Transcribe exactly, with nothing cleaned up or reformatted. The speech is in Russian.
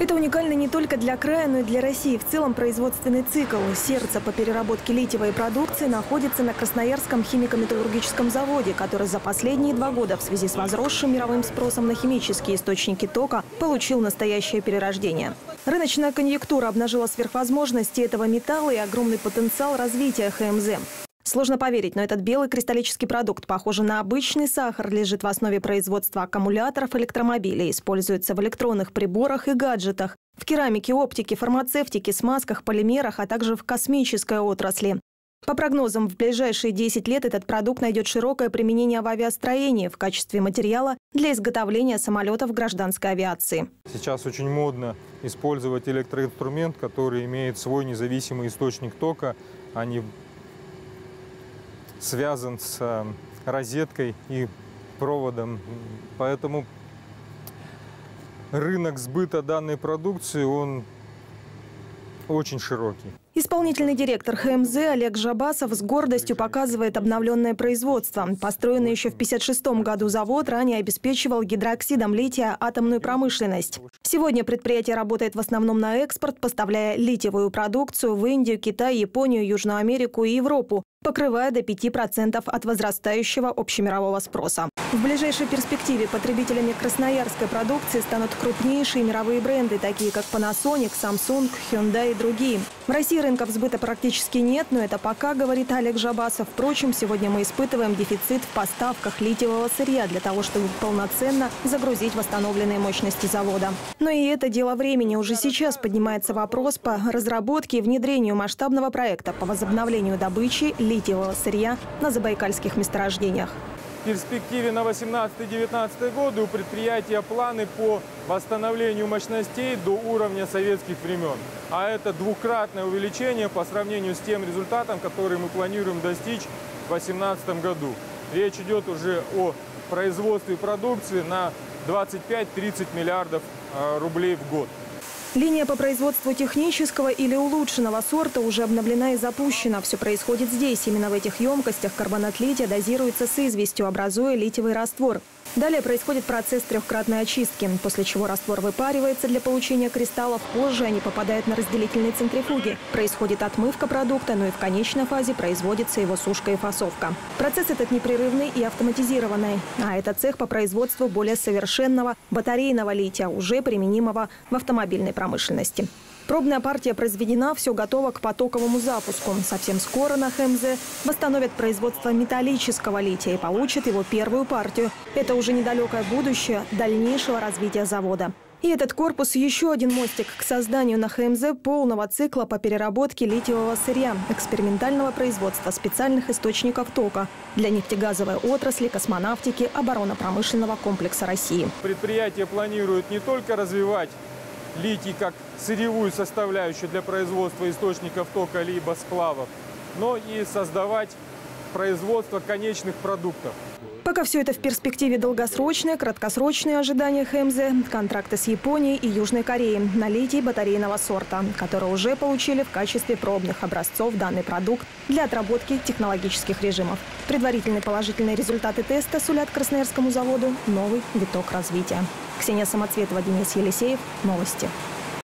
Это уникально не только для края, но и для России. В целом производственный цикл сердца по переработке литиевой продукции находится на Красноярском химико-металлургическом заводе, который за последние два года в связи с возросшим мировым спросом на химические источники тока получил настоящее перерождение. Рыночная конъюнктура обнажила сверхвозможности этого металла и огромный потенциал развития ХМЗ. Сложно поверить, но этот белый кристаллический продукт, похожий на обычный сахар, лежит в основе производства аккумуляторов электромобилей, используется в электронных приборах и гаджетах, в керамике, оптике, фармацевтике, смазках, полимерах, а также в космической отрасли. По прогнозам, в ближайшие десять лет этот продукт найдет широкое применение в авиастроении в качестве материала для изготовления самолетов гражданской авиации. Сейчас очень модно использовать электроинструмент, который имеет свой независимый источник тока, а не связан с розеткой и проводом. Поэтому рынок сбыта данной продукции, он очень широкий. Исполнительный директор ХМЗ Олег Жабасов с гордостью показывает обновленное производство. Построенный еще в тысяча девятьсот пятьдесят шестом году завод ранее обеспечивал гидрооксидом лития атомную промышленность. Сегодня предприятие работает в основном на экспорт, поставляя литиевую продукцию в Индию, Китай, Японию, Южную Америку и Европу, покрывая до пяти процентов от возрастающего общемирового спроса. В ближайшей перспективе потребителями красноярской продукции станут крупнейшие мировые бренды, такие как Panasonic, Samsung, Hyundai и другие. В России рынков сбыта практически нет, но это пока, говорит Олег Жабасов. Впрочем, сегодня мы испытываем дефицит в поставках литиевого сырья для того, чтобы полноценно загрузить восстановленные мощности завода. Но и это дело времени. Уже сейчас поднимается вопрос по разработке и внедрению масштабного проекта по возобновлению добычи литиевого сырья на забайкальских месторождениях. В перспективе на восемнадцатый-девятнадцатый годы у предприятия планы по восстановлению мощностей до уровня советских времен. А это двукратное увеличение по сравнению с тем результатом, который мы планируем достичь в две тысячи восемнадцатом году. Речь идет уже о производстве продукции на двадцать пять — тридцать миллиардов рублей в год. Линия по производству технического или улучшенного сорта уже обновлена и запущена. Все происходит здесь. Именно в этих емкостях карбонат лития дозируется с известью, образуя литиевый раствор. Далее происходит процесс трехкратной очистки, после чего раствор выпаривается для получения кристаллов. Позже они попадают на разделительные центрифуги. Происходит отмывка продукта, но и в конечной фазе производится его сушка и фасовка. Процесс этот непрерывный и автоматизированный. А это цех по производству более совершенного батарейного лития, уже применимого в автомобильной промышленности. Пробная партия произведена, все готово к потоковому запуску. Совсем скоро на ХМЗ восстановят производство металлического лития и получат его первую партию. Это уже недалекое будущее дальнейшего развития завода. И этот корпус – еще один мостик к созданию на ХМЗ полного цикла по переработке литиевого сырья, экспериментального производства специальных источников тока для нефтегазовой отрасли, космонавтики, оборонно-промышленного комплекса России. Предприятие планирует не только развивать литий как сырьевую составляющую для производства источников тока либо сплавов, но и создавать производство конечных продуктов. Пока все это в перспективе долгосрочные, краткосрочные ожидания ХМЗ, контракты с Японией и Южной Кореей на литий батарейного сорта, которые уже получили в качестве пробных образцов данный продукт для отработки технологических режимов. Предварительные положительные результаты теста сулят Красноярскому заводу новый виток развития. Ксения Самоцветова, Денис Елисеев. Новости.